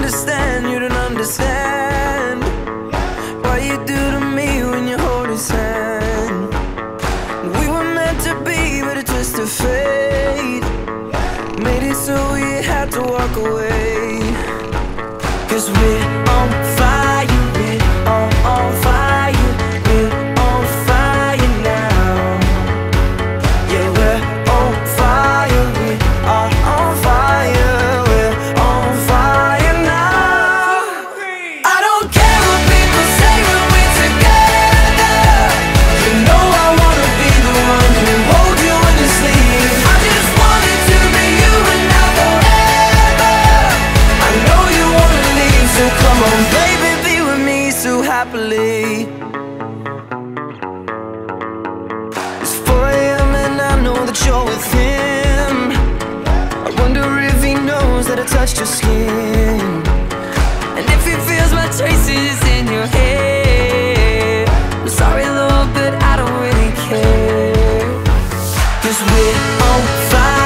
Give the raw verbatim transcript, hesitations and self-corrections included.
understand, you don't understand what you do to me when you hold his hand. We were meant to be, but a twist of fate made it so we had to walk away. Cause we're on fire, we're on, on fire, we're on fire now. Yeah, we're on fire, we are on fire, we're on fire now. I don't care what people say when we're together. You know I wanna be the one who holds you in your sleep. I just want it to be you and now forever. I know you wanna leave, so come on baby, be with me so happily. It's four A M and I know that you're with him. I wonder if he knows that I touched your skin, and if he feels my traces in your hair. I'm sorry Lord, but I don't really care. Cause we're on fire.